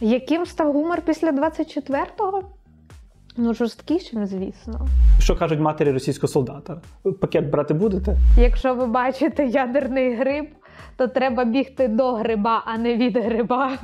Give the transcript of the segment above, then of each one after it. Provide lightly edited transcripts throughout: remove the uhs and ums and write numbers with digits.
Яким став гумор після 24-го? Ну, жорсткішим, звісно. Що кажуть матері російського солдата? Пакет брати будете? Якщо ви бачите ядерний гриб, то треба бігти до гриба, а не від гриба.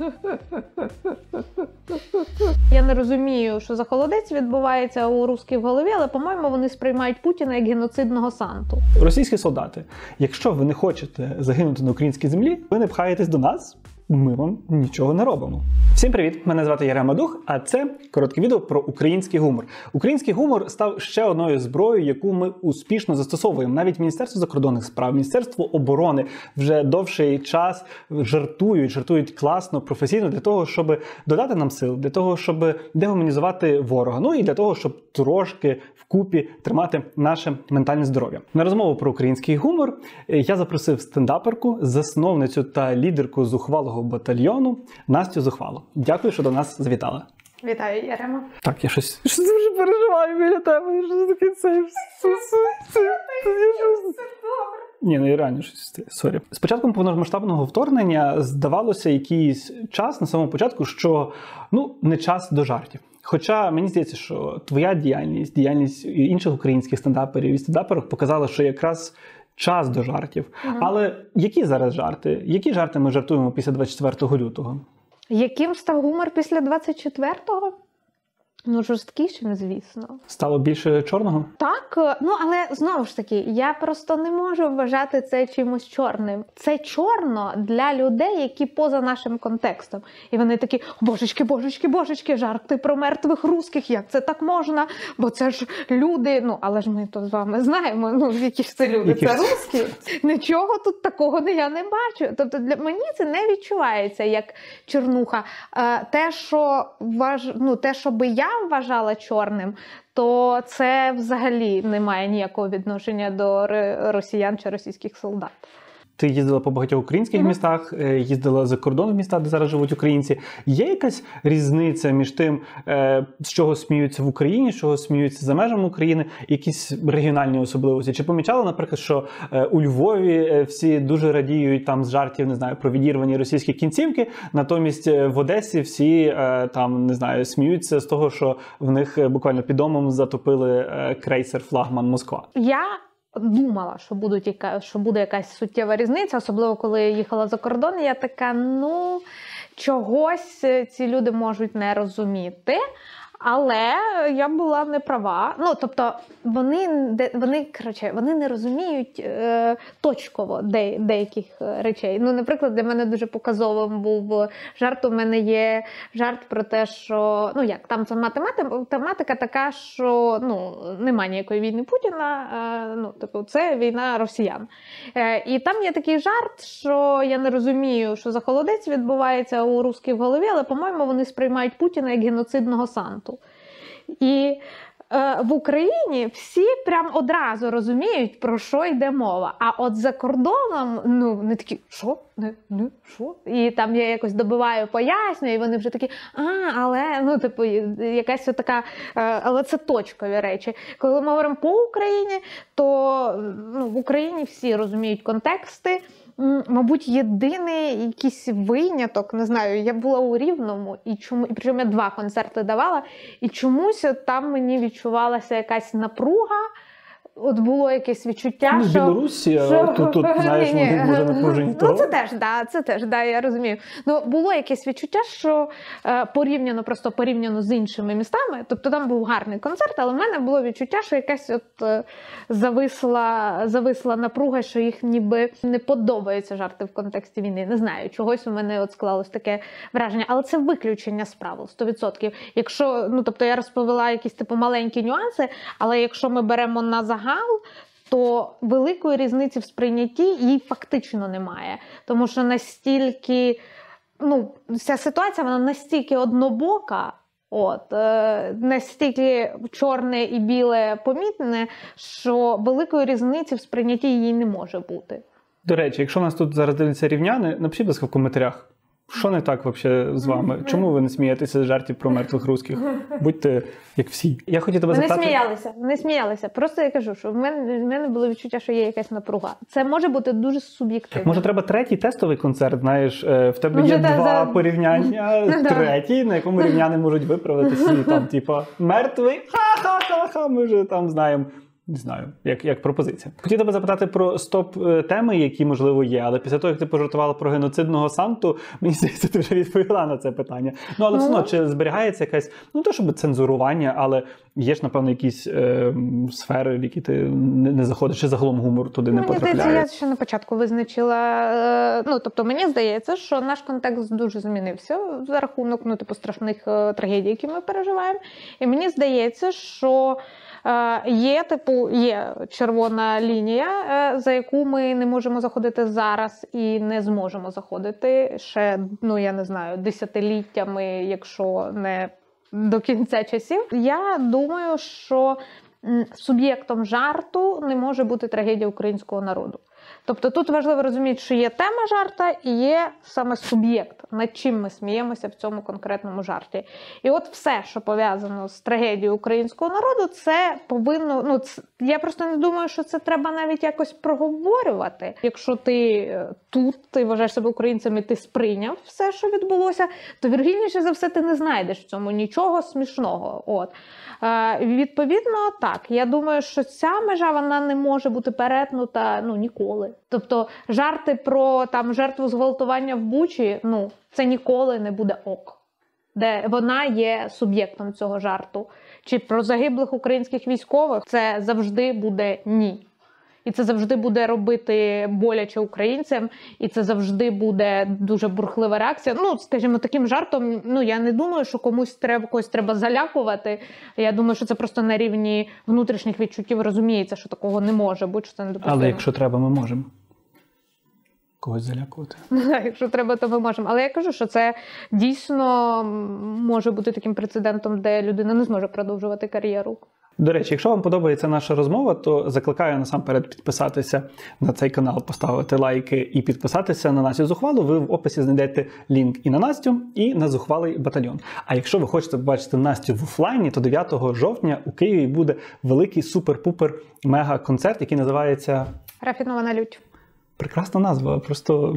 Я не розумію, що за холодець відбувається у русській в голові, але, по-моєму, вони сприймають Путіна як геноцидного Санту. Російські солдати, якщо ви не хочете загинути на українській землі, ви не пхаєтесь до нас, ми вам нічого не робимо. Всім привіт! Мене звати Ярема Дух, а це коротке відео про український гумор. Український гумор став ще одною зброєю, яку ми успішно застосовуємо. Навіть Міністерство закордонних справ, Міністерство оборони вже довший час жартують класно, професійно для того, щоб додати нам сил, для того, щоб дегуманізувати ворога, ну і для того, щоб трошки вкупі тримати наше ментальне здоров'я. На розмову про український гумор я запросив стендаперку, засновницю та лідерку зухвалого батальйону Настю Зухвалу. Дякую, що до нас завітала. Вітаю, Ярема. Так, я щось дуже переживаю біля тебе. Я щось таке це. Ні, ну і реально щось. Сорі. З початком повномасштабного вторгнення здавалося якийсь час на самому початку, що не час до жартів. Хоча мені здається, що твоя діяльність інших українських стендаперів і стендаперок показала, що якраз час до жартів. Але які зараз жарти? Які жарти ми жартуємо після 24 лютого? Яким став гумор після 24-го? Ну, жорсткішим, звісно. Стало більше чорного? Так, але знову ж таки, я просто не можу вважати це чимось чорним. Це чорно для людей, які поза нашим контекстом. І вони такі: божечки, жарти про мертвих русських, як це так можна? Бо це ж люди, але ж ми то з вами знаємо, які ж це люди, це русські. Нічого тут такого я не бачу. Тобто для мені це не відчувається як чорнуха. Те, що би я вважала чорним, то це взагалі не має ніякого відношення до росіян чи російських солдат. Ти їздила по багатьох українських містах, їздила за кордон в міста, де зараз живуть українці. Є якась різниця між тим, з чого сміються в Україні, з чого сміються за межами України, якісь регіональні особливості? Чи помічала, наприклад, що у Львові всі дуже радіють там з жартів, не знаю, про відірвані російські кінцівки, натомість в Одесі всі сміються з того, що в них буквально під домом затопили крейсер «Флагман Москва». Я думала, що буде якась суттєва різниця, особливо коли я їхала за кордон. Я така, чогось ці люди можуть не розуміти. Але я була не права. Тобто вони не розуміють точково деяких речей. Немає, для мене дуже показовим був жарт. У мене є жарт про те, що там це тематика така, що немає ніякої війни Путіна, це війна росіян. І там є такий жарт, що я не розумію, що за холодець відбувається у русській в голові, але, по-моєму, вони сприймають Путіна як геноцидного Санту. І в Україні всі прям одразу розуміють, про що йде мова. А от за кордоном, вони такі: що? Що? І там я якось добиваю, пояснюю, і вони вже такі: якась така, але це точкові речі. Коли ми говоримо по Україні, то в Україні всі розуміють контексти. Мабуть, єдиний якийсь виняток, не знаю, я була у Рівному, і причому я 2 концерти давала, і чомусь там мені відчувалася якась напруга. От було якесь відчуття, що... Білорусі, тут знаєш, вони дуже напружені того. Це теж, я розумію. Було якесь відчуття, що порівняно з іншими містами, тобто там був гарний концерт, але в мене було відчуття, що якась зависла напруга, що їх ніби не подобаються жарти в контексті війни. Не знаю, чогось у мене склалось таке враження. Але це виключення з правил, 100%. Якщо, я розповіла якісь маленькі нюанси, але якщо ми беремо на загал, то великої різниці в сприйнятті їй фактично немає. Тому що настільки, ця ситуація, вона настільки однобока, настільки чорне і біле помітне, що великої різниці в сприйнятті їй не може бути. До речі, якщо у нас тут зараз дивляться рівняни, напишіть, будь ласка, в коментарях, Що не так взагалі з вами? Чому ви не смієтеся з жартів про мертвих русських? Будьте як всі. Я хотів тебе запитати... Не сміялися. Просто я кажу, що в мене було відчуття, що є якась напруга. Це може бути дуже суб'єктивно. Може, треба третій тестовий концерт, знаєш, в тебе є два порівняння, третій, на якому рівняни можуть виправити свій там, типа, мертвий, ха-ха-ха-ха, ми вже там знаємо. Не знаю, як пропозиція. Хотів тебе запитати про стоп-теми, які, можливо, є, але після того, як ти пожартувала про геноцидного Санту, мені здається, ти вже відповіла на це питання. Ну, але все одно, чи зберігається якась, ну, то, щоб цензурування, але є ж, напевно, якісь сфери, в які ти не заходиш, чи загалом гумор туди не потрапляє? Мені здається, я ще на початку визначила, тобто мені здається, що наш контекст дуже змінився за рахунок, страшних трагедій, які ми переживаємо. І мені здається, що є червона лінія, за яку ми не можемо заходити зараз і не зможемо заходити ще, я не знаю, десятиліттями, якщо не до кінця часів. Я думаю, що суб'єктом жарту не може бути трагедія українського народу. Тобто тут важливо розуміти, що є тема жарта і є саме суб'єкт, над чим ми сміємося в цьому конкретному жарті. І от все, що пов'язано з трагедією українського народу, це повинно, я просто не думаю, що це треба навіть якось проговорювати. Якщо ти тут, ти вважаєш себе українцем і ти сприйняв все, що відбулося, то вірогідніше за все ти не знайдеш в цьому нічого смішного. Відповідно, так, я думаю, що ця межа, вона не може бути перетнута, ніколи. Тобто жарти про жертву зґвалтування в Бучі, це ніколи не буде ок. Де вона є суб'єктом цього жарту. Чи про загиблих українських військових, це завжди буде ні. І це завжди буде робити боляче українцям, і це завжди буде дуже бурхлива реакція. Скажімо, таким жартом, я не думаю, що когось треба залякувати. Я думаю, що це просто на рівні внутрішніх відчуттів розуміється, що такого не може бути, що це недопустимо. Але якщо треба, ми можемо когось залякувати. Якщо треба, то ми можемо. Але я кажу, що це дійсно може бути таким прецедентом, де людина не зможе продовжувати кар'єру. До речі, якщо вам подобається наша розмова, то закликаю насамперед підписатися на цей канал, поставити лайки і підписатися на Настю Зухвалу. Ви в описі знайдете лінк і на Настю, і на Зухвалий батальйон. А якщо ви хочете побачити Настю в офлайні, то 9 жовтня у Києві буде великий супер-пупер мега-концерт, який називається «Рафінована лють». Прекрасна назва. Просто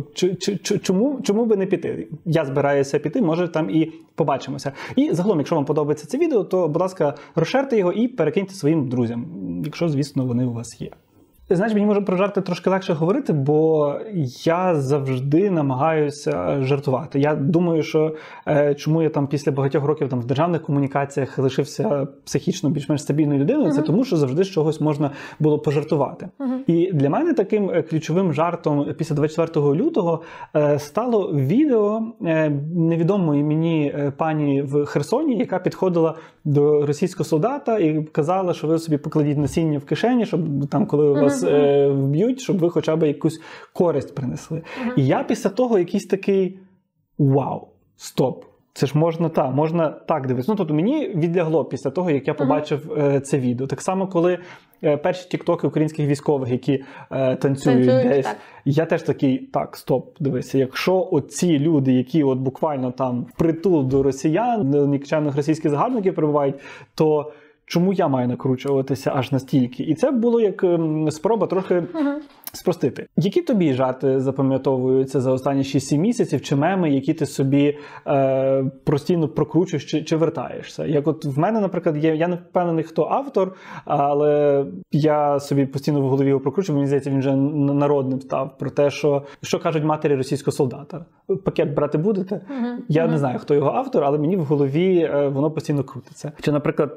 чому би не піти? Я збираюся піти, може там і побачимося. І загалом, якщо вам подобається це відео, то, будь ласка, розшерте його і перекиньте своїм друзям, якщо, звісно, вони у вас є. Знаєш, мені може про жарти трошки легше говорити, бо я завжди намагаюся жартувати. Я думаю, що чому я там після багатьох років в державних комунікаціях лишився психічно більш-менш стабільною людиною, це тому, що завжди з чогось можна було пожартувати. І для мене таким ключовим жартом після 24 лютого стало відео невідомої мені пані в Херсоні, яка підходила до російського солдата і казала, що ви собі покладіть насіння в кишені, щоб там, коли вас вб'ють, щоб ви хоча б якусь користь принесли. І я після того якийсь такий вау, стоп. Це ж можна так дивитися. Тобто мені відлягло після того, як я побачив це відео. Так само, коли перші тіктоки українських військових, які танцюють десь, так. Я теж такий, так, стоп, дивися, якщо оці люди, які буквально там впритул до росіян, до нікчемних російських загарбників перебувають, то чому я маю накручуватися аж настільки? І це було як спроба трохи спростити. Які тобі жарти запам'ятовуються за останні 6-7 місяців, чи меми, які ти собі постійно прокручуєш чи вертаєшся? Як от в мене, наприклад, є, я не впевнений, хто автор, але я собі постійно в голові його прокручую, мені здається, він вже народним став, про те, що кажуть матері російського солдата. Пакет брати будете? Я не знаю, хто його автор, але мені в голові воно постійно крутиться. Чи, наприклад,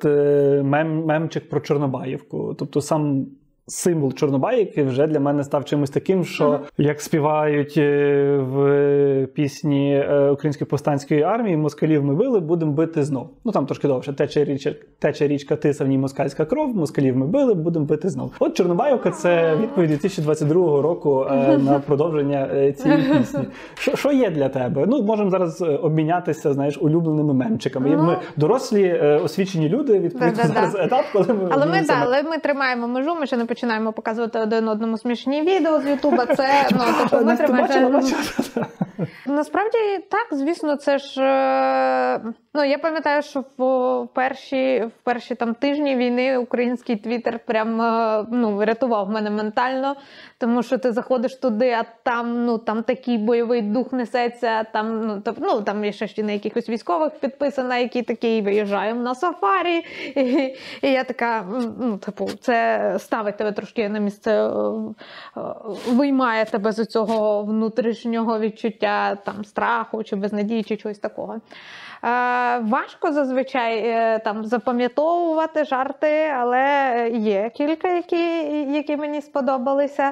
мемчик про Чорнобаївку, тобто сам символ Чорнобаївки вже для мене став чимось таким, що як співають в пісні Української повстанської армії «Москалів ми били, будемо бити знов». Там трошки довше. Тече річка Тиса, в ній москальська кров, москалів ми били, будемо бити знов. От Чорнобаївка – це відповідь 2022 року на продовження цієї пісні. Що є для тебе? Можемо зараз обмінятися, знаєш, улюбленими мемчиками. Ми дорослі, освічені люди, відповідно зараз етап, коли ми... Але ми тримаємо межу, ми ще не починаємо показувати один одному смішні відео з Ютуба. Це, ми тримаємо... Насправді так, звісно, це ж. Ну, я пам'ятаю, що в перші там тижні війни український твіттер прям рятував мене ментально, тому що ти заходиш туди, а там такий бойовий дух несеться, там є ще на якихось військових підписано, які такі виїжджаємо на сафарі. І я така, це ставить тебе трошки на місце, виймає тебе з цього внутрішнього відчуття там страху чи безнадії, чи чогось такого. Важко зазвичай там запам'ятовувати жарти, але є кілька, які мені сподобалися.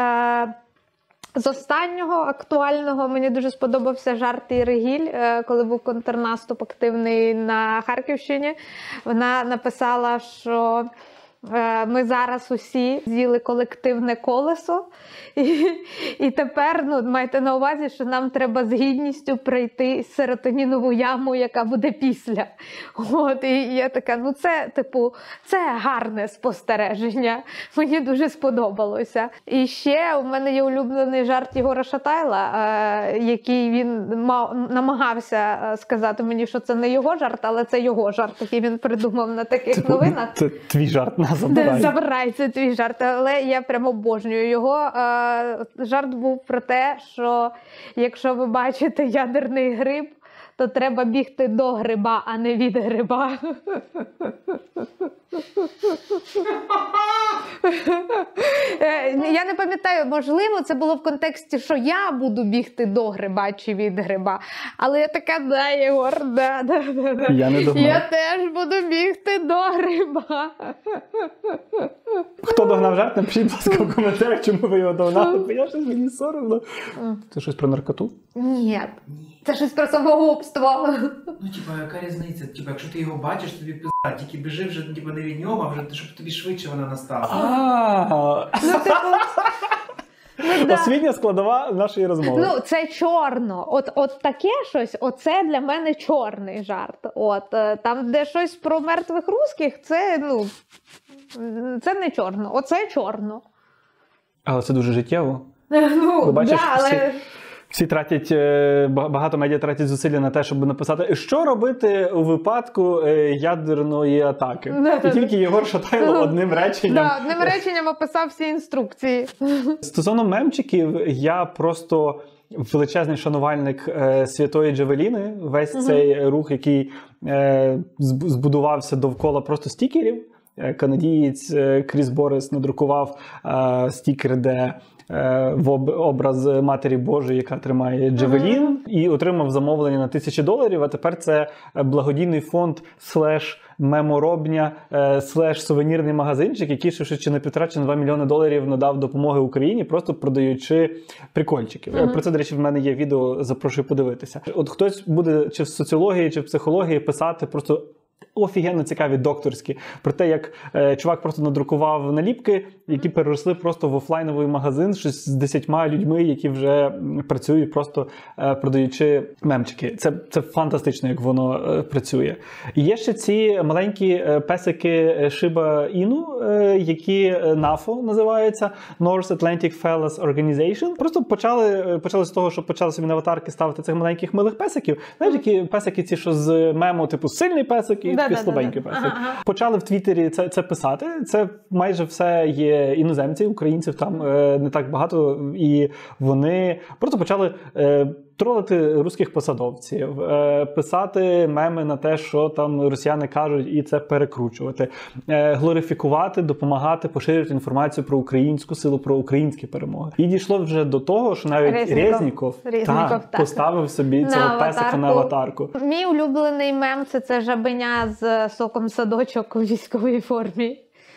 З останнього актуального мені дуже сподобався жарт Іри Гіль, коли був контрнаступ активний на Харківщині. Вона написала, що ми зараз усі з'їли колективне колесо, і тепер майте на увазі, що нам треба з гідністю пройти серотонінову яму, яка буде після. І я така, це гарне спостереження, мені дуже сподобалося. І ще у мене є улюблений жарт Єгора Шатайла, який він намагався сказати мені, що це не його жарт, але це його жарт, який він придумав на таких новинах. Це твій жарт. Забирай, це твій жарт, але я прямо обожнюю його. Жарт був про те, що якщо ви бачите ядерний гриб, то треба бігти до гриба, а не від гриба. Я не пам'ятаю, можливо, це було в контексті, що я буду бігти до гриба чи від гриба. Але я така, да, Єгор, да. Я не думав. Я теж буду бігти до гриба. Хто догнав жарт, напишіть, будь ласка, в коментарях, чому ви його догнали, бо я щось мені соромно. Це щось про наркоту? Ні. Це щось про самогубство. Яка різниця? Якщо ти його бачиш, тобі пизда, тільки біжи вже не від нього, а вже, щоб тобі швидше вона настала. Освітня складова нашої розмови. Це чорно. От таке щось, оце для мене чорний жарт. Там, де щось про мертвих русських, це не чорно. Оце чорно. Але це дуже життєво. Ви бачиш, всі тратять, багато медіа тратять зусилля на те, щоб написати, що робити у випадку ядерної атаки. І тільки Єгор Шатайло одним реченням. Одним реченням описав всі інструкції. Стосовно мемчиків, я просто величезний шанувальник Святої Джавеліни. Весь цей рух, який збудувався довкола просто стікерів. Канадієць Кріс Борис надрукував стікер, де в образ Матері Божої, яка тримає Джавелін, і отримав замовлення на $1000, а тепер це благодійний фонд /меморобня /сувенірний магазинчик, який ще на 1,5 чи на $2 мільйони надав допомоги Україні, просто продаючи прикольчиків. Про це, до речі, в мене є відео, запрошую подивитися. Хтось буде чи в соціології, чи в психології писати просто офігенно цікаві докторські, про те, як чувак просто надрукував наліпки, які переросли просто в офлайновий магазин щось з 10 людьми, які вже працюють просто продаючи мемчики. Це фантастично, як воно працює. І є ще ці маленькі песики Shiba Inu, які NAFO називаються, North Atlantic Felis Organization. Просто почали з того, що почали собі на аватарки ставити цих маленьких милих песиків. Знаєш, які песики ці, що з мему, типу сильний песик і такий слабенький песик. Почали в Твіттері це писати. Це майже все є іноземці, українців там не так багато. І вони просто почали тролити русських посадовців, писати меми на те, що там росіяни кажуть, і це перекручувати. Глорифікувати, допомагати, поширювати інформацію про українську силу, про українські перемоги. І дійшло вже до того, що навіть Резніков поставив собі цього песика на аватарку. Мій улюблений мем – це жабеня з соком садочок у військовій формі.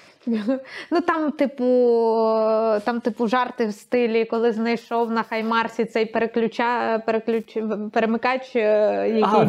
Там, жарти в стилі, коли знайшов на Хаймарсі цей перемикач, який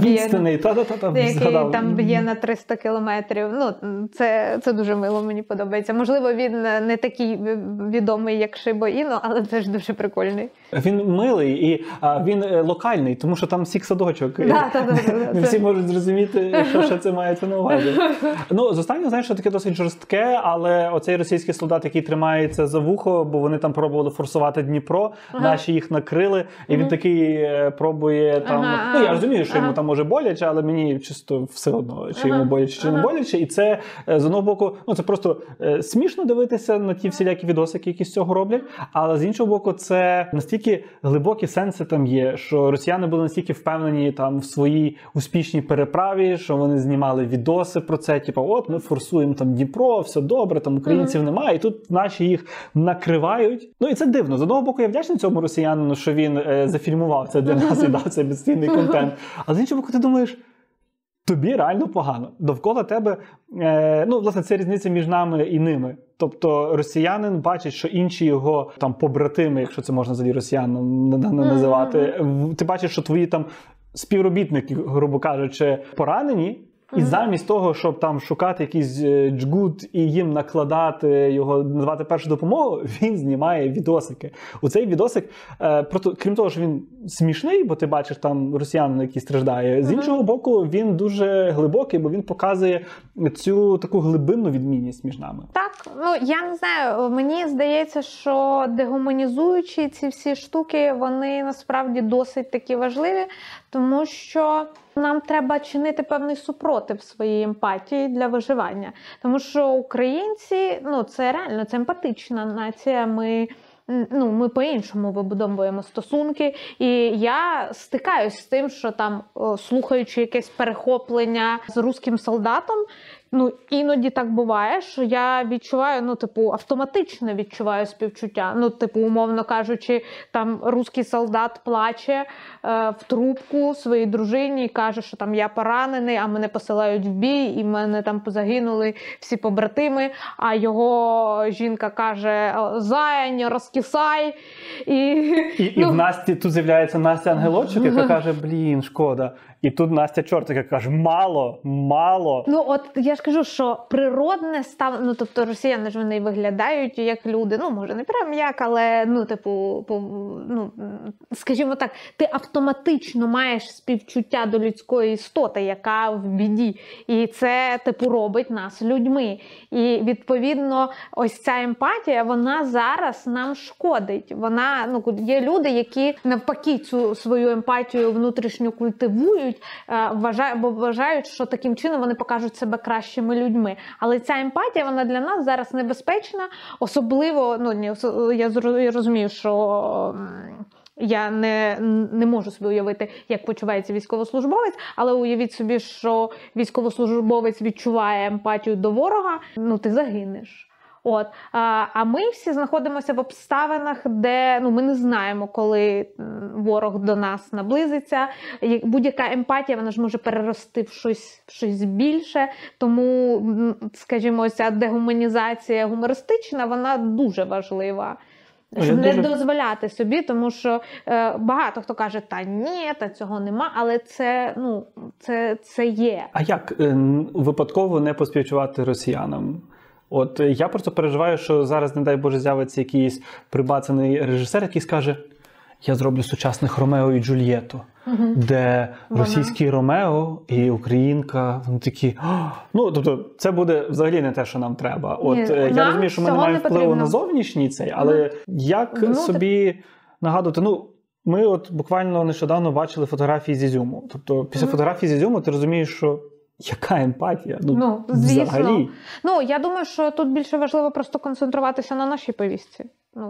б'є на 300 кілометрів. Це дуже мило, мені подобається. Можливо, він не такий відомий, як Shiba Inu, але теж дуже прикольний. Він милий і він локальний, тому що там сік садочок. Не всі можуть зрозуміти, що це мається на увазі. З останнього, знаєш, що таке досить жорстке, але але оцей російський солдат, який тримається за вухо, бо вони там пробували форсувати Дніпро, наші їх накрили, і він такий пробує там... Ну, я розумію, що йому там може боляче, але мені чисто все одно, чи йому боляче, чи не боляче. І це, з одного боку, ну, це просто смішно дивитися на ті всілякі відосики, які з цього роблять, але з іншого боку, це настільки глибокі сенси там є, що росіяни були настільки впевнені там в своїй успішній переправі, що вони знімали відоси про це, типу, от ми форсуємо там Дніпро, все добре, там українців немає, і тут наші їх накривають. Ну і це дивно. З одного боку, я вдячний цьому росіянину, що він зафільмував це для нас і дав цей безцінний контент. А з іншого боку, ти думаєш, тобі реально погано. Довкола тебе, ну, власне, це різниця між нами і ними. Тобто росіянин бачить, що інші його там побратими, якщо це можна взагалі росіянам називати, ти бачиш, що твої там співробітники, грубо кажучи, поранені, і замість того, щоб там шукати якийсь джгут і їм накладати його, надавати першу допомогу, він знімає відосики. У цей відосик, просто, крім того, що він смішний, бо ти бачиш там росіянина, який страждає, з іншого боку, він дуже глибокий, бо він показує цю таку глибинну відмінність між нами. Так, ну я не знаю, мені здається, що дегуманізуючі ці всі штуки, вони насправді досить такі важливі, тому що нам треба чинити певний супротив своїй емпатії для виживання. Тому що українці, ну це реально, це емпатична нація, ми по-іншому вибудовуємо стосунки. І я стикаюсь з тим, що там, слухаючи якесь перехоплення з русським солдатом, ну, іноді так буває, що я відчуваю, ну, типу, автоматично відчуваю співчуття. Ну, типу, умовно кажучи, там русський солдат плаче в трубку своїй дружині і каже, що там я поранений, а мене посилають в бій, і в мене там позагинули всі побратими, а його жінка каже, зая, розкисай. І в Насті тут з'являється Настя Ангелочок, яка каже, блін, шкода. І тут Настя Чортик, яка каже, мало. Ну, от я ж кажу, що природне ставлення, ну, тобто росіяни ж вони виглядають як люди, ну, може, не прям як, але, ну, типу, ну, скажімо так, ти автоматично маєш співчуття до людської істоти, яка в біді. І це, типу, робить нас людьми. І, відповідно, ось ця емпатія, вона зараз нам шкодить. Вона, ну, є люди, які навпаки цю свою емпатію внутрішню культивують, бо вважають, що таким чином вони покажуть себе кращими людьми. Але ця емпатія, вона для нас зараз небезпечна, особливо, ну, я розумію, що я не можу собі уявити, як почувається військовослужбовець, але уявіть собі, що військовослужбовець відчуває емпатію до ворога, ну ти загинеш. От. А ми всі знаходимося в обставинах, де ми не знаємо, коли ворог до нас наблизиться. Будь-яка емпатія, вона ж може перерости в щось більше. Тому, скажімо, ця дегуманізація гумористична, вона дуже важлива. Щоб не дозволяти собі, тому що багато хто каже, та ні, та цього нема, але це є. А як випадково не поспівчувати росіянам? От я просто переживаю, що зараз, не дай Боже, з'явиться якийсь прибацаний режисер, який скаже, я зроблю сучасних Ромео і Джульєту, де російський Ромео і українка, вони такі, ну, тобто, це буде взагалі не те, що нам треба. От я розумію, що ми не маємо впливу на зовнішній цей, але як собі нагадувати, ми от буквально нещодавно бачили фотографії з Ізюму. Тобто, після фотографії з Ізюму ти розумієш, що яка емпатія? Звісно. Взагалі. Я думаю, що тут більше важливо просто концентруватися на нашій повістці.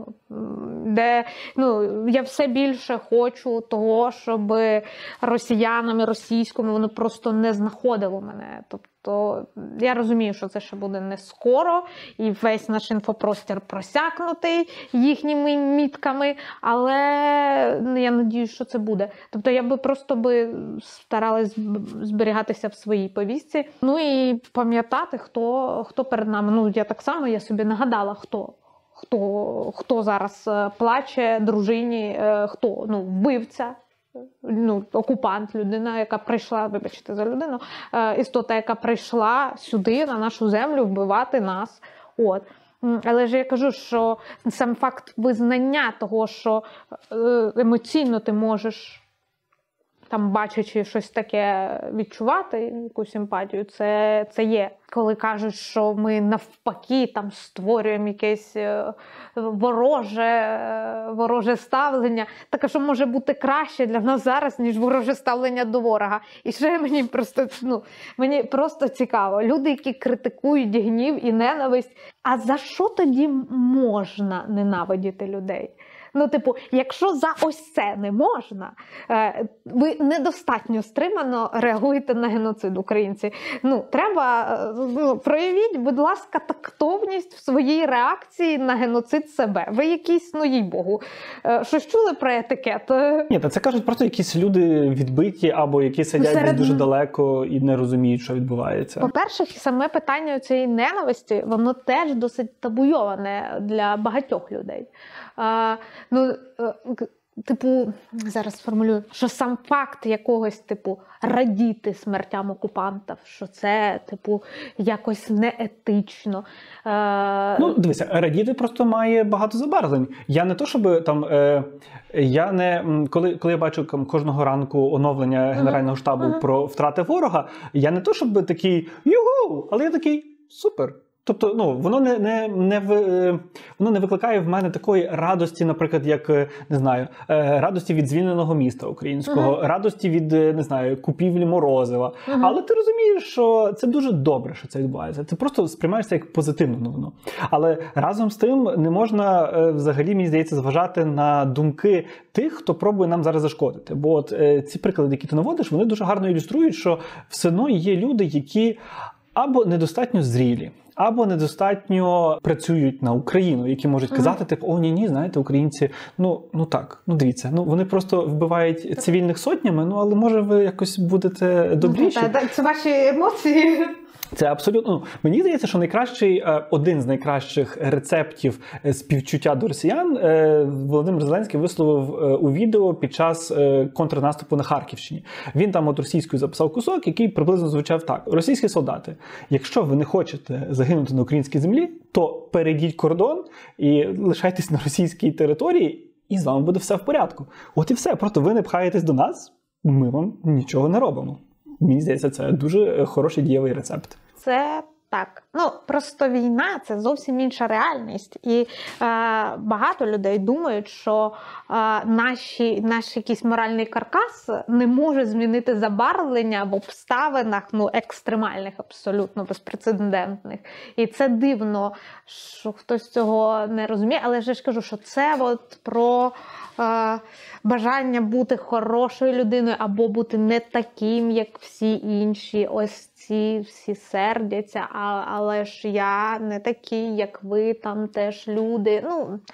Де я все більше хочу того, щоб росіянами, російськими воно просто не знаходило мене. Тобто я розумію, що це ще буде не скоро, і весь наш інфопростір просякнутий їхніми мітками, але я надіюсь, що це буде. Тобто я би просто старалась зберігатися в своїй повістці. І пам'ятати, хто перед нами. Я так само, я собі нагадала, хто зараз плаче дружині, хто вбивця, окупант, людина, яка прийшла, вибачте за людину, істота, яка прийшла сюди, на нашу землю, вбивати нас. От. Але ж я кажу, що сам факт визнання того, що емоційно ти можеш там бачачи щось таке відчувати, якусь симпатію, це є. Коли кажуть, що ми навпаки там створюємо якесь вороже ставлення, так а що може бути краще для нас зараз, ніж вороже ставлення до ворога. І ще мені просто цікаво, люди, які критикують гнів і ненависть, а за що тоді можна ненавидіти людей? Якщо за ось це не можна, ви недостатньо стримано реагуєте на геноцид українців. Треба, проявіть, будь ласка, тактовність в своїй реакції на геноцид себе. Ви якісь, їй Богу, щось чули про етикет? Ні, це кажуть просто якісь люди відбиті або які сидять десь дуже далеко і не розуміють, що відбувається. По-перше, саме питання цієї ненависті, воно теж досить табуйоване для багатьох людей. Зараз сформулюю, що сам факт якогось, радіти смертям окупантів, що це, якось неетично. Дивися, радіти просто має багато забарвлень. Я не то, щоб там, коли я бачу кожного ранку оновлення Генерального штабу про втрати ворога, я не то, щоб такий, югу, але я такий, супер. Тобто, воно не викликає в мене такої радості, наприклад, як, не знаю, радості від звільненого міста українського, радості від, не знаю, купівлі морозива. Але ти розумієш, що це дуже добре, що це відбувається. Ти просто сприймаєшся як позитивну новину. Але разом з тим не можна взагалі, мені здається, зважати на думки тих, хто пробує нам зараз зашкодити. Бо ці приклади, які ти наводиш, вони дуже гарно ілюструють, що все одно є люди, які або недостатньо зрілі, або недостатньо працюють на Україну, які можуть казати, ні, знаєте, українці, дивіться, вони просто вбивають цивільних сотнями, але може ви якось будете добріші. Це ваші емоції. Це абсолютно, мені здається, що один з найкращих рецептів співчуття до росіян Володимир Зеленський висловив у відео під час контрнаступу на Харківщині. Він там російською записав кусок, який приблизно звучав так. Російські солдати, якщо ви не хочете загинути на українській землі, то перейдіть кордон і лишайтесь на російській території, і з вами буде все в порядку. От і все, просто ви не пхаєтесь до нас, ми вам нічого не робимо. Мені здається, це дуже хороший дієвий рецепт. Це так. Просто війна – це зовсім інша реальність. І багато людей думають, що наш якийсь моральний каркас не може змінити забарвлення в обставинах екстремальних, абсолютно безпрецедентних. І це дивно, що хтось цього не розуміє. Але ж кажу, що це про бажання бути хорошою людиною або бути не таким, як всі інші. Ось ці всі сердяться, але ж я не такий, як ви, там теж люди.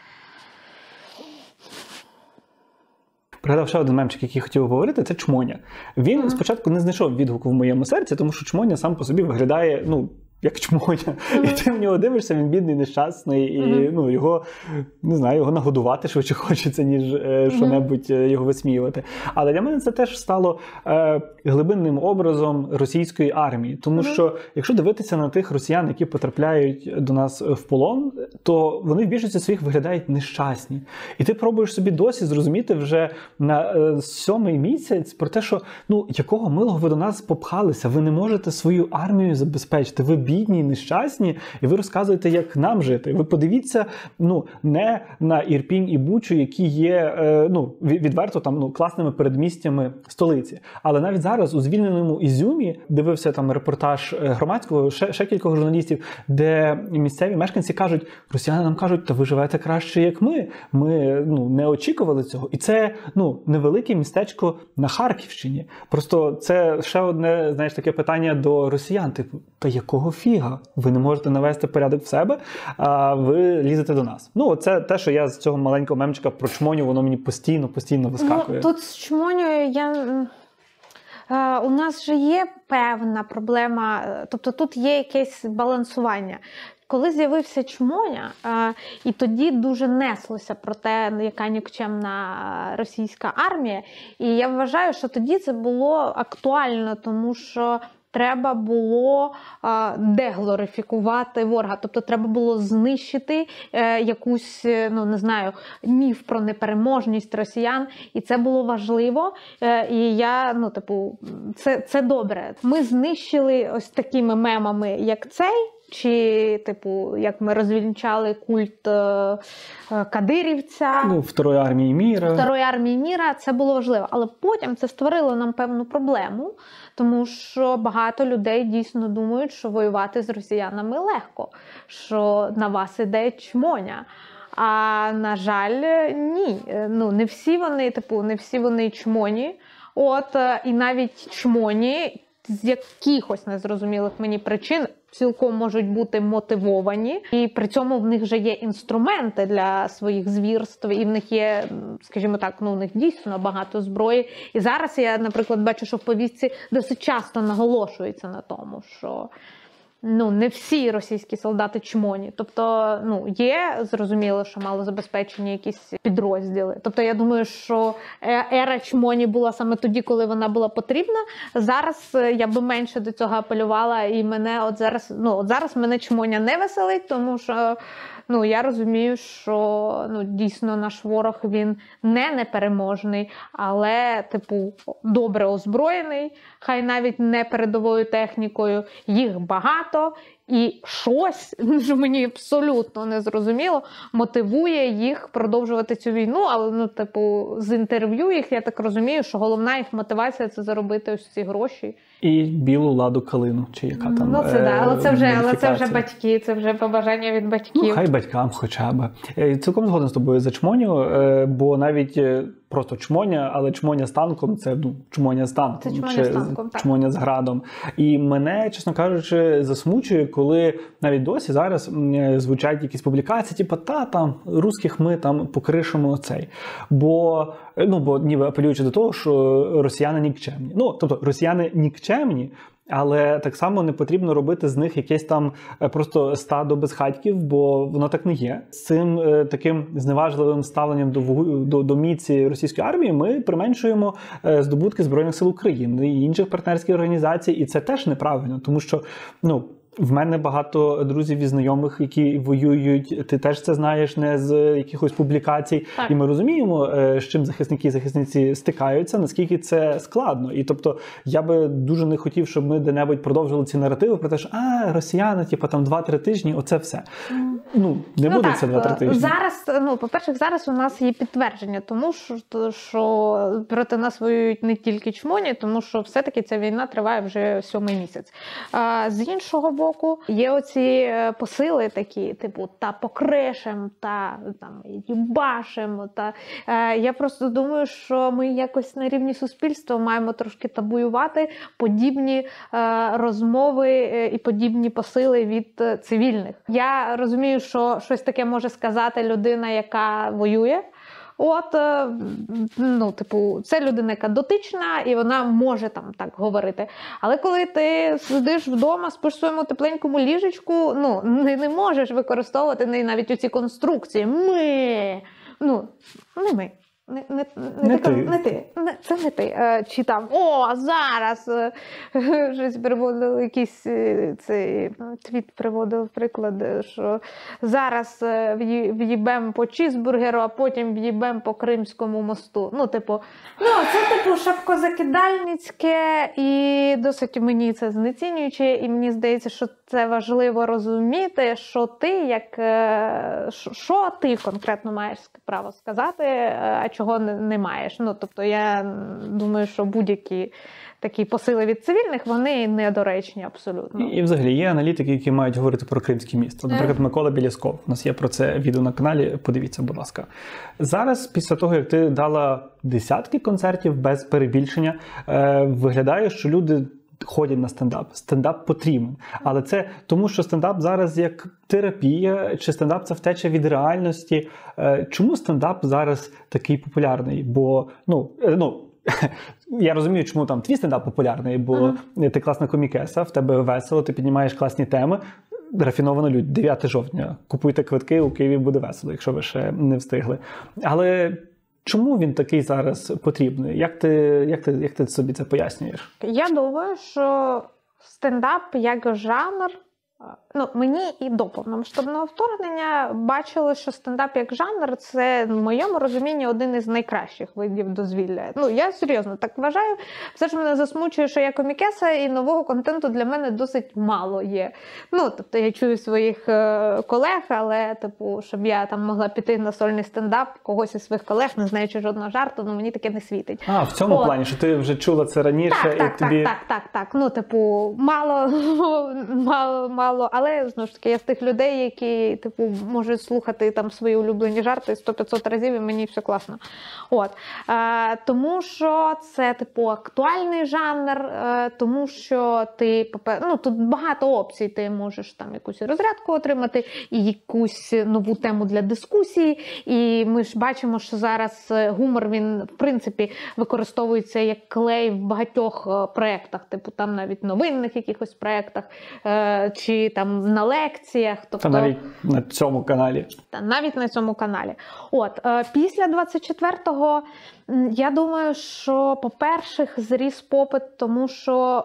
Пригадав ще один мемчик, який хотів говорити, це Чмоня. Він спочатку не знайшов відгуку в моєму серці, тому що Чмоня сам по собі виглядає, як Чмоня. І ти в нього дивишся, він бідний, нещасний, і його, не знаю, його нагодувати швидше хочеться, ніж що-небудь його висміювати. Але для мене це теж стало глибинним образом російської армії. Тому що, якщо дивитися на тих росіян, які потрапляють до нас в полон, то вони в більшості своїх виглядають нещасні. І ти пробуєш собі досі зрозуміти вже на 7-й місяць про те, що, якого милого ви до нас попхалися, ви не можете свою армію забезпечити, ви бідні, нещасні, і ви розказуєте, як нам жити. Ви подивіться, не на Ірпінь і Бучу, які є, відверто там, класними передмістями столиці. Але навіть зараз у звільненому Ізюмі, дивився там репортаж Громадського, ще кількох журналістів, де місцеві мешканці кажуть, росіяни нам кажуть, та ви живете краще, як ми. Ми, не очікували цього. І це, невелике містечко на Харківщині. Просто це ще одне, знаєш, таке питання до росіян. Типу, та якого фіга? Ви не можете навести порядок в себе, а ви лізете до нас. Це те, що я з цього маленького мемчика про Чмоню, воно мені постійно вискакує. Тут з Чмонею у нас же є певна проблема, тобто тут є якесь балансування. Коли з'явився Чмоня, і тоді дуже неслося про те, яка нікчемна російська армія, і я вважаю, що тоді це було актуально, тому що треба було деглорифікувати ворога. Тобто треба було знищити якусь, ну не знаю, міф про непереможність росіян. І це було важливо. І я, ну типу, це добре. Ми знищили ось такими мемами, як цей, чи, типу, як ми розвінчали культ кадирівця. Ну, Второї армії міра. Второї армії міра, це було важливо. Але потім це створило нам певну проблему, тому що багато людей дійсно думають, що воювати з росіянами легко, що на вас іде чмоня. А, на жаль, ні. Ну, не всі вони, типу, не всі вони чмоні. От, і навіть чмоні з якихось незрозумілих мені причин цілком можуть бути мотивовані, і при цьому в них вже є інструменти для своїх звірств, і в них є, скажімо так, ну, у них дійсно багато зброї. І зараз я, наприклад, бачу, що в повістці досить часто наголошується на тому, що ну, не всі російські солдати чмоні. Тобто, ну, є, зрозуміло, що малозабезпечені якісь підрозділи. Тобто, я думаю, що ера чмоні була саме тоді, коли вона була потрібна. Зараз я би менше до цього апелювала, і мене от зараз мене чмоня не веселить, тому що ну, я розумію, що ну, дійсно наш ворог, він не непереможний, але, типу, добре озброєний, хай навіть не передовою технікою, їх багато, і щось, що мені абсолютно не зрозуміло, мотивує їх продовжувати цю війну, але, ну, типу, з інтерв'ю їх, я так розумію, що головна їх мотивація – це заробити ось ці гроші. І білу ладу калину, чи яка там. Ну, це да, але це вже батьки, це вже побажання від батьків. Ну, хай батькам хоча б. Цілком згоден з тобою за чмоню, бо навіть просто чмоня, але чмоня з танком – це ну, чмоня з танком. Це чмоня чи з танком, так. Чмоня з градом. І мене, чесно кажучи, засмучує, коли навіть досі зараз звучать якісь публікації, типу, там, русських ми там покришимо цей. Бо ніби апелюючи до того, що росіяни нікчемні. Ну, тобто, росіяни нікчемні, але так само не потрібно робити з них якесь там просто стадо безхатьків, бо воно так не є. З цим таким зневажливим ставленням до міці російської армії ми применшуємо здобутки Збройних сил України і інших партнерських організацій, і це теж неправильно, тому що, ну, в мене багато друзів і знайомих, які воюють, ти теж це знаєш не з якихось публікацій. Так. І ми розуміємо, з чим захисники і захисниці стикаються, наскільки це складно. І тобто я би дуже не хотів, щоб ми де-небудь продовжили ці наративи про те, що росіяни, типу, там 2-3 тижні, оце все. Ну, не буде це 2-3 тижні. Зараз, по-перше, зараз у нас є підтвердження тому, що проти нас воюють не тільки чмоні, тому що все-таки ця війна триває вже 7-й місяць. З іншого боку, є оці посили такі, типу, та покрешем, та там юбашем. Я просто думаю, що ми якось на рівні суспільства маємо трошки табуювати подібні розмови і подібні посили від цивільних. Я розумію, що щось таке може сказати людина, яка воює. Це людина, яка дотична, і вона може там так говорити. Але коли ти сидиш вдома, спиш в своєму тепленькому ліжечку, не можеш використовувати навіть оці конструкції. Це не ти. Чи там, зараз щось приводили, якийсь цей твіт приводив приклад, що зараз в'їбем по чізбургеру, а потім в'їбем по Кримському мосту. Це шапкозакидальницьке, і досить мені це знецінююче, і мені здається, що це важливо розуміти, що ти конкретно маєш право сказати, а чого не маєш. Я думаю, що будь-які такі посили від цивільних, вони недоречні абсолютно. І взагалі є аналітики, які мають говорити про Кримський міст. Наприклад, Микола Білясков. У нас є про це відео на каналі, подивіться, будь ласка. Зараз, після того, як ти дала десятки концертів без перебільшення, виглядає, що люди ходять на стендап. Стендап потрібен. Але це тому, що стендап зараз як терапія, чи стендап – це втеча від реальності. Чому стендап зараз такий популярний? Бо, я розумію, чому там твій стендап популярний, бо ти класна комікеса, в тебе весело, ти піднімаєш класні теми. Рафіновано людь, 9 жовтня. Купуйте квитки, у Києві буде весело, якщо ви ще не встигли. Але чому він такий зараз потрібний? Як ти собі це пояснюєш? Я думаю, що стендап як жанр, ну, мені і до повномасштабного вторгнення бачили, що стендап як жанр – це, в моєму розумінні, один із найкращих видів дозвілля. Ну, я серйозно так вважаю. Все ж мене засмучує, що я комікеса, і нового контенту для мене досить мало є. Ну, тобто, я чую своїх колег, але, типу, щоб я там могла піти на сольний стендап когось із своїх колег, не знаючи жодного жарту, ну, мені таке не світить. А, в цьому плані, що ти вже чула це раніше, Так, і тобі... Так. Ну, типу, мало, але, знову ж таки, я з тих людей, які, типу, можуть слухати там свої улюблені жарти 100-500 разів, і мені все класно. От. Тому що це, типу, актуальний жанр, тому що ти, ну, тут багато опцій, ти можеш там якусь розрядку отримати, і якусь нову тему для дискусії, і ми ж бачимо, що зараз гумор, він, в принципі, використовується як клей в багатьох проєктах, типу, там навіть новинних якихось проєктах, чи там на лекціях. Тобто, та навіть на цьому каналі. Навіть на цьому каналі. От, після 24-го, я думаю, що, по-перше, зріс попит, тому що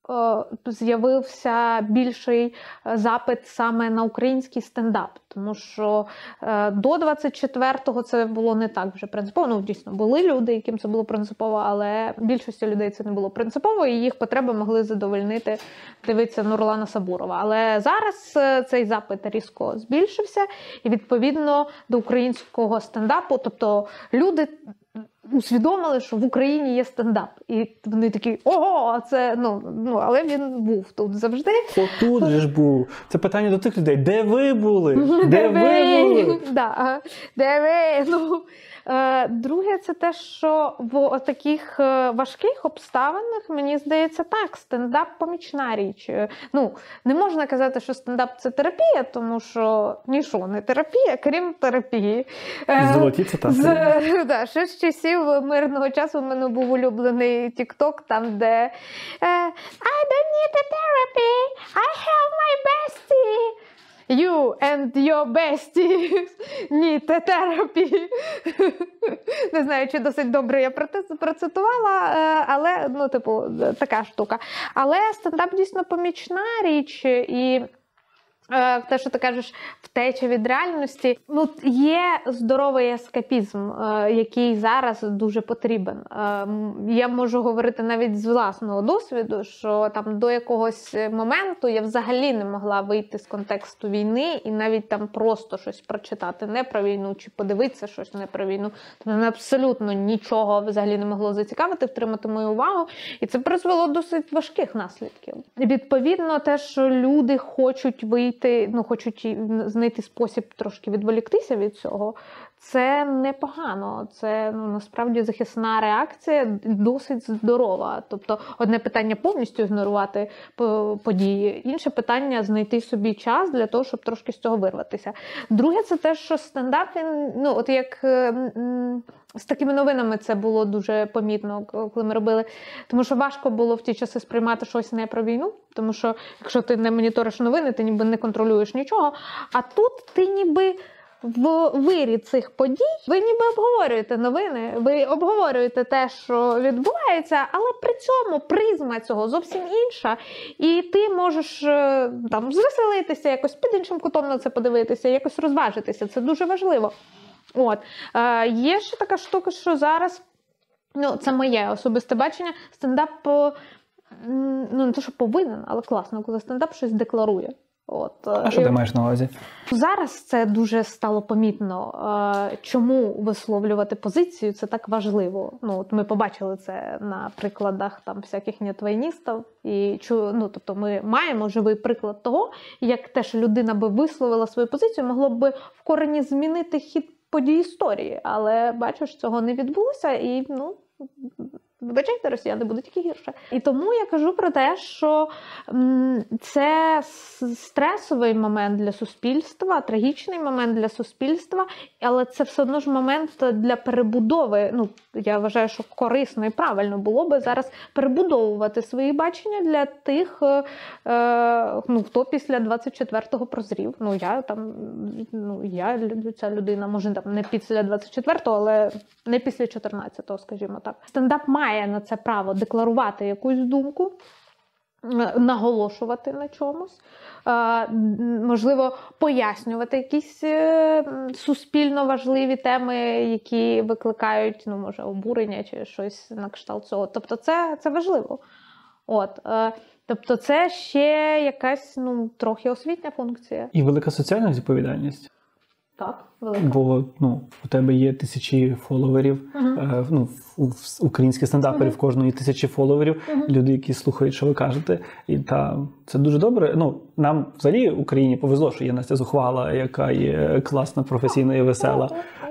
з'явився більший запит саме на український стендап. Тому що до 24-го це було не так вже принципово. Ну, дійсно, були люди, яким це було принципово, але більшості людей це не було принципово, і їх потреби могли задовольнити, дивитися Нурлана Сабурова. Але зараз цей запит різко збільшився, і, відповідно, до українського стендапу, тобто люди усвідомили, що в Україні є стендап. І вони такі, ого, це, ну, але він був тут завжди. Отут же ж був. Це питання до тих людей. Де ви були? Де ви були? Да, де ви? Ну, друге, це те, що в таких важких обставинах, мені здається, так, стендап помічна річ. Ну, не можна казати, що стендап – це терапія, тому що нічого не терапія, крім терапії. Золоті цитати. Да, ще з часів мирного часу в мене був улюблений TikTok, там, де I don't need a therapy, I have my bestie. You and your bestie need a therapy. Не знаю, чи досить добре я процитувала, але, ну, типу, така штука. Але стендап дійсно помічна річ, і те, що ти кажеш, втеча від реальності, ну, є здоровий ескапізм, який зараз дуже потрібен. Я можу говорити навіть з власного досвіду, що там до якогось моменту я взагалі не могла вийти з контексту війни і навіть там просто щось прочитати не про війну, чи подивитися щось не про війну. Тобто мене абсолютно нічого взагалі не могло зацікавити, втримати мою увагу. І це призвело до досить важких наслідків. Відповідно, те, що люди хочуть вийти, ну, хочуть знайти спосіб трошки відволіктися від цього, це непогано. Це, ну, насправді захисна реакція досить здорова. Тобто одне питання повністю ігнорувати події, інше питання знайти собі час для того, щоб трошки з цього вирватися. Друге, це те, що стендап, він, ну, от як з такими новинами це було дуже помітно, коли ми робили. Тому що важко було в ті часи сприймати щось не про війну, тому що якщо ти не моніториш новини, ти ніби не контролюєш нічого, а тут ти ніби в вирі цих подій, ви ніби обговорюєте новини, ви обговорюєте те, що відбувається, але при цьому призма цього зовсім інша. І ти можеш там звеселитися, якось під іншим кутом на це подивитися, якось розважитися. Це дуже важливо. От. Є ще така штука, що зараз, ну, це моє особисте бачення, стендап, ну, не те, що повинен, але класно, коли стендап щось декларує. От. А що ти маєш на увазі? Зараз це дуже стало помітно. Чому висловлювати позицію, це так важливо. Ну, от ми побачили це на прикладах там всяких нетвойністів. І, ну, тобто ми маємо живий приклад того, як те, що людина би висловила свою позицію, могло б в корені змінити хід подій історії. Але, бачиш, цього не відбулося і, ну, вибачайте, росіяни будуть тільки гірше. І тому я кажу про те, що це стресовий момент для суспільства, трагічний момент для суспільства, але це все одно ж момент для перебудови. Ну, я вважаю, що корисно і правильно було би зараз перебудовувати свої бачення для тих, ну, хто після 24-го прозрів. Ну, я там, ну, я ця людина, може, там не після 24-го, але не після 14-го, скажімо так. Стендап має на це право декларувати якусь думку, наголошувати на чомусь, можливо, пояснювати якісь суспільно важливі теми, які викликають, ну, може, обурення чи щось на кшталт цього. Тобто це важливо. Тобто це ще якась, ну, трохи освітня функція. І велика соціальна відповідальність. Так, велика. Бо, ну, у тебе є тисячі фоловерів, ну, українські стендапери, в кожного є тисячі фоловерів, люди, які слухають, що ви кажете. І це дуже добре. Ну, нам взагалі в Україні повезло, що є Настя Зухвала, яка є класна, професійна і весела.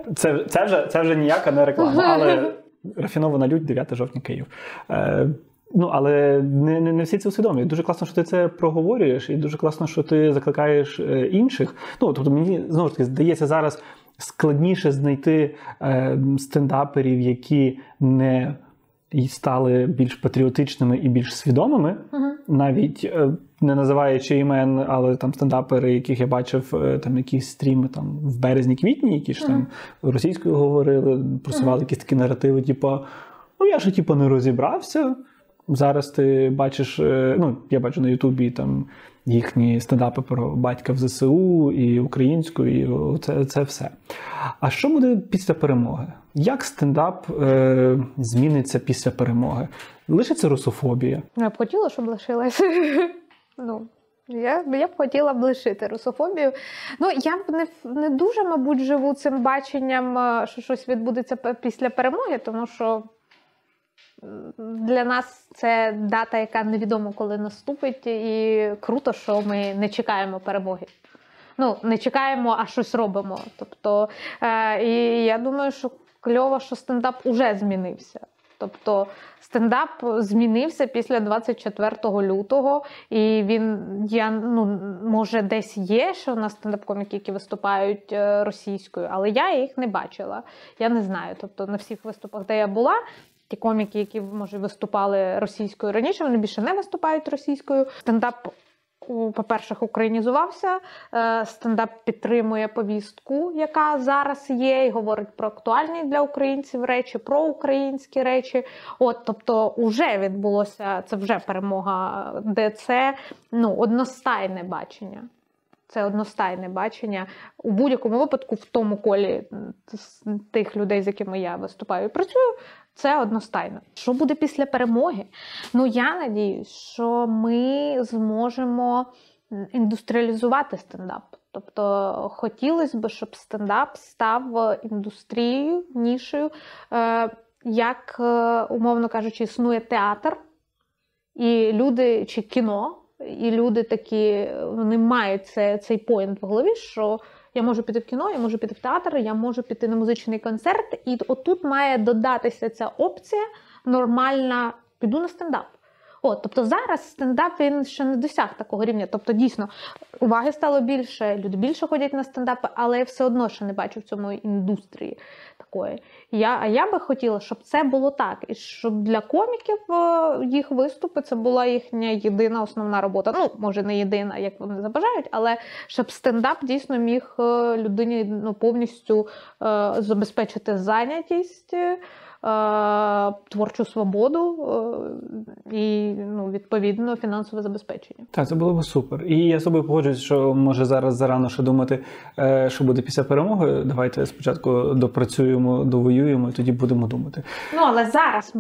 Це вже ніяка не реклама, але рафінована людь, 9 жовтня, Київ. Ну, але не всі це усвідомлюють. Дуже класно, що ти це проговорюєш, і дуже класно, що ти закликаєш інших. Ну, тобто мені, знову ж таки, здається, зараз складніше знайти стендаперів, які не стали більш патріотичними і більш свідомими, навіть не називаючи імен, але там стендапери, яких я бачив, там якісь стріми там в березні-квітні, які ж там російською говорили, просували якісь такі наративи, типу, ну я ж не розібрався. Зараз ти бачиш, ну, я бачу на Ютубі там їхні стендапи про батька в ЗСУ і українською, і це все. А що буде після перемоги? Як стендап зміниться після перемоги? Лишиться русофобія? Я б хотіла, щоб лишилась. Ну, я б хотіла б лишити русофобію. Ну, я б не дуже, мабуть, живу цим баченням, що щось відбудеться після перемоги, тому що для нас це дата, яка невідомо коли наступить, і круто, що ми не чекаємо перемоги. Ну, не чекаємо, а щось робимо. Тобто, і я думаю, що кльово, що стендап уже змінився. Тобто стендап змінився після 24 лютого, і він, може, десь є, що у нас стендап-коміки, які виступають російською, але я їх не бачила. Я не знаю. Тобто на всіх виступах, де я була, ті коміки, які, може, виступали російською раніше, вони більше не виступають російською. Стендап, по-перше, українізувався, стендап підтримує повістку, яка зараз є, і говорить про актуальні для українців речі, про українські речі. Тобто вже відбулося, це вже перемога, де це, одностайне бачення. Це одностайне бачення. У будь-якому випадку, в тому колі тих людей, з якими я виступаю і працюю, це одностайно. Що буде після перемоги? Я надіюсь, що ми зможемо індустріалізувати стендап. Тобто хотілося б, щоб стендап став індустрією, нішею, як, умовно кажучи, існує театр, і люди, чи кіно, і люди такі, вони мають цей поінт в голові, що я можу піти в кіно, я можу піти в театр, я можу піти на музичний концерт, і отут має додатися ця опція нормальна, піду на стендап. Тобто зараз стендап, він ще не досяг такого рівня. Тобто, дійсно, уваги стало більше, люди більше ходять на стендапи, але я все одно ще не бачу в цьому індустрії такої. Я би хотіла, щоб це було так. І щоб для коміків їх виступи, це була їхня єдина основна робота. Може, не єдина, як вони забажають, але щоб стендап дійсно міг людині повністю забезпечити зайнятість, творчу свободу і, відповідно, фінансове забезпечення. Так, це було б супер. І я з собою погоджуюсь, що може зараз зарано ще думати, що буде після перемоги. Давайте спочатку допрацюємо, довоюємо, і тоді будемо думати. Але зараз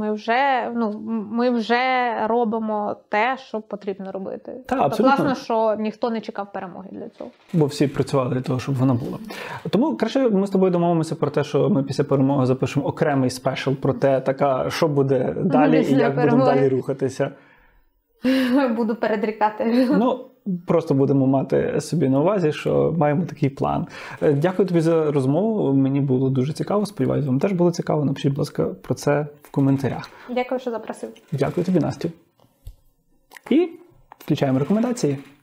ми вже робимо те, що потрібно робити. Так, абсолютно. Класно, що ніхто не чекав перемоги для цього. Бо всі працювали для того, щоб вона була. Тому краще ми з тобою домовимося про те, що ми після перемоги запишемо окремий спешл про те, що буде далі і як будемо далі рухатися. Буду передрікати. Просто будемо мати собі на увазі, що маємо такий план. Дякую тобі за розмову. Мені було дуже цікаво. Сподіваюсь, вам теж було цікаво. Напишіть, будь ласка, про це в коментарях. Дякую, що запросив. Дякую тобі, Настю. І включаємо рекомендації.